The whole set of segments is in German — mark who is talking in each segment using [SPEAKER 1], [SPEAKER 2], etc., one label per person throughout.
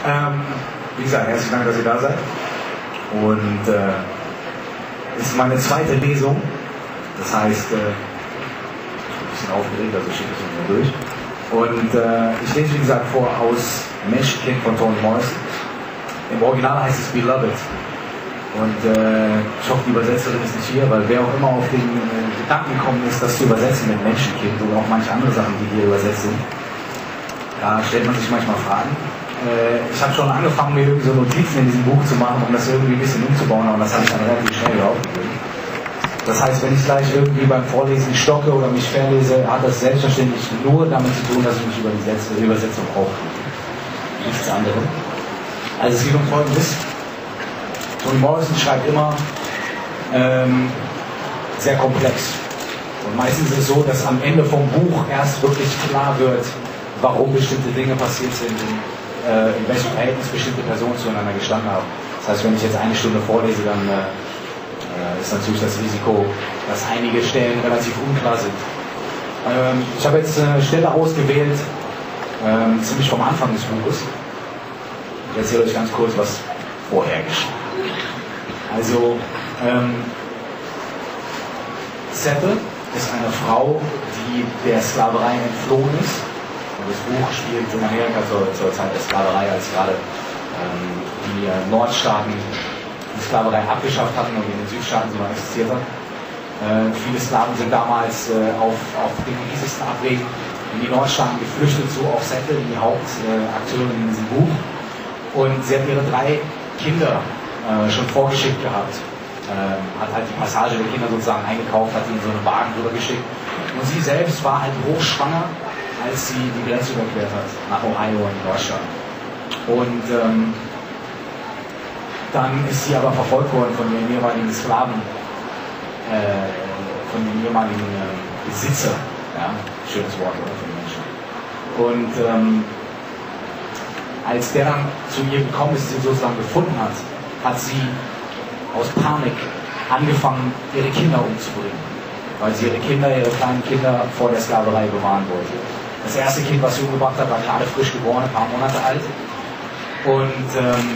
[SPEAKER 1] Wie gesagt, herzlichen Dank, dass ihr da seid. Und es ist meine zweite Lesung. Das heißt, ich bin ein bisschen aufgeregt, also schicke ich es mir durch. Und ich lese, wie gesagt, vor aus Menschenkind von Toni Morrison. Im Original heißt es Beloved. Und ich hoffe, die Übersetzerin ist nicht hier, weil wer auch immer auf den Gedanken gekommen ist, das zu übersetzen mit Menschenkind oder auch manche andere Sachen, die hier übersetzt sind, da stellt man sich manchmal Fragen. Ich habe schon angefangen, mir irgendwie so Notizen in diesem Buch zu machen, um das irgendwie ein bisschen umzubauen, aber das habe ich dann relativ schnell wieder aufgegeben. Das heißt, wenn ich gleich irgendwie beim Vorlesen stocke oder mich verlese, hat das selbstverständlich nur damit zu tun, dass ich mich über die Übersetzung aufrege. Nichts anderes. Also es geht um Folgendes. Toni Morrison schreibt immer sehr komplex. Und meistens ist es so, dass am Ende vom Buch erst wirklich klar wird, warum bestimmte Dinge passiert sind, in welchem Verhältnis bestimmte Personen zueinander gestanden haben. Das heißt, wenn ich jetzt eine Stunde vorlese, dann ist natürlich das Risiko, dass einige Stellen relativ unklar sind. Ich habe jetzt eine Stelle ausgewählt, ziemlich vom Anfang des Buches. Ich erzähle euch ganz kurz, was vorher geschah. Also, Seppe ist eine Frau, die der Sklaverei entflohen ist. Und das Buch spielt in Amerika zur Zeit der Sklaverei, als gerade die Nordstaaten die Sklaverei abgeschafft hatten und in den Südstaaten sie noch existiert hat. Viele Sklaven sind damals auf den miesesten Abwegen in die Nordstaaten geflüchtet, so auch Seppe, die Hauptakteurin in diesem Buch. Und sie hat ihre 3 Kinder schon vorgeschickt gehabt. Hat halt die Passage der Kinder sozusagen eingekauft, hat die in so einen Wagen rübergeschickt. Und sie selbst war halt hochschwanger, als sie die Grenze überquert hat, nach Ohio in Deutschland. Und dann ist sie aber verfolgt worden von den ehemaligen Sklaven, von den ehemaligen Besitzer, ja, schönes Wort, oder, für die Menschen. Und als der dann zu ihr gekommen ist, sie sozusagen gefunden hat, hat sie aus Panik angefangen, ihre Kinder umzubringen, weil sie ihre kleinen Kinder vor der Sklaverei bewahren wollte. Das erste Kind, was sie umgebracht hat, war gerade frisch geboren, ein paar Monate alt. Und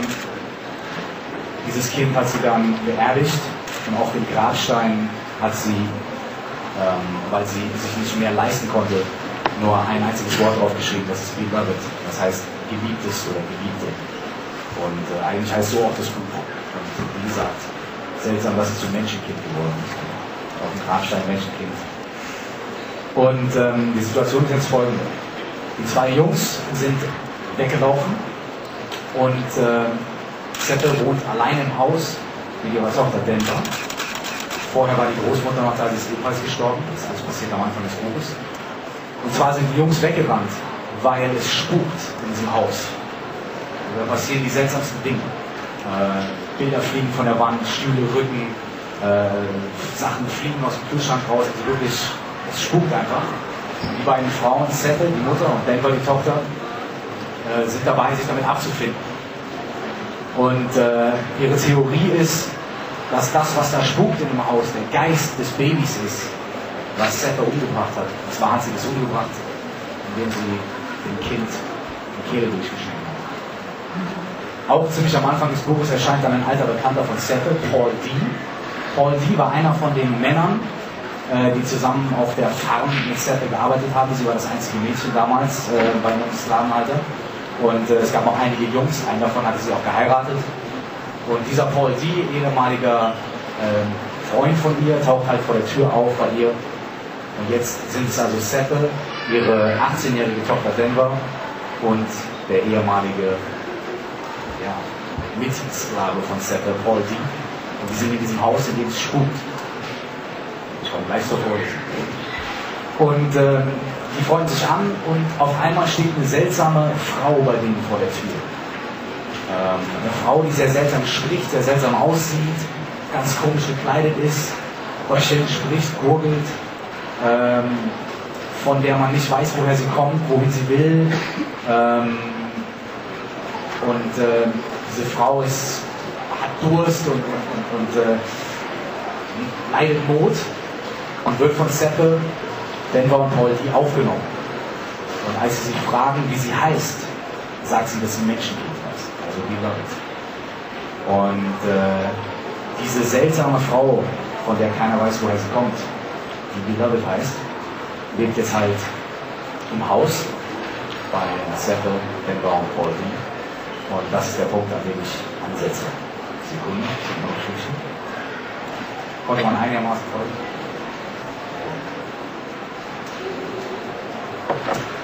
[SPEAKER 1] dieses Kind hat sie dann beerdigt und auf dem Grabstein hat sie, weil sie sich nicht mehr leisten konnte, nur ein einziges Wort draufgeschrieben, das ist Beloved, das heißt Geliebtes oder Geliebte. Und eigentlich heißt so auch das Buch. Und wie gesagt, seltsam, dass es zum Menschenkind geworden ist. Auf dem Grabstein Menschenkind. Und die Situation ist jetzt folgende. Die 2 Jungs sind weggelaufen und Seppe wohnt allein im Haus mit ihrer Tochter Denver. Vorher war die Großmutter noch da, sie ist ebenfalls gestorben. Das ist alles passiert am Anfang des Buches. Und zwar sind die Jungs weggerannt, weil es spukt in diesem Haus. Da passieren die seltsamsten Dinge. Bilder fliegen von der Wand, Stühle rücken, Sachen fliegen aus dem Kühlschrank raus. Also wirklich, es spukt einfach. Und die beiden Frauen, Seppe, die Mutter, und Denver, die Tochter, sind dabei, sich damit abzufinden. Und ihre Theorie ist, dass das, was da spukt in dem Haus, der Geist des Babys ist, was Seppe umgebracht hat. Und zwar hat sie das umgebracht, indem sie dem Kind die Kehle durchgeschnitten hat. Auch ziemlich am Anfang des Buches erscheint dann ein alter Bekannter von Seppe, Paul D. Paul D. war einer von den Männern, die zusammen auf der Farm mit Seppe gearbeitet haben. Sie war das einzige Mädchen damals bei dem Sklavenhalter. Und es gab auch einige Jungs, einen davon hatte sie auch geheiratet. Und dieser Paul D., ehemaliger Freund von ihr, taucht halt vor der Tür auf bei ihr. Und jetzt sind es also Seppe, ihre 18-jährige Tochter Denver und der ehemalige Mitsklave von Seppe, Paul D. Und die sind in diesem Haus, in dem es spukt. Ich komme gleich zur Vorlesung. Und die freuen sich an und auf einmal steht eine seltsame Frau bei denen vor der Tür. Eine Frau, die sehr seltsam spricht, sehr seltsam aussieht, ganz komisch gekleidet ist, heuchelnd spricht, gurgelt, von der man nicht weiß, woher sie kommt, wohin sie will. Diese Frau hat Durst und leidet Not und wird von Seppe, Denver und Paul D. aufgenommen. Und als sie sich fragen, wie sie heißt, sagt sie, dass sie Menschenkind heißt. The Beloved. Und diese seltsame Frau, von der keiner weiß, woher sie kommt, die Beloved heißt, lebt jetzt halt im Haus bei Cecil, den Baum Paulton. Und das ist der Punkt, an dem ich ansetze. Sekunde, noch ein Stückchen. Konnte man einigermaßen folgen?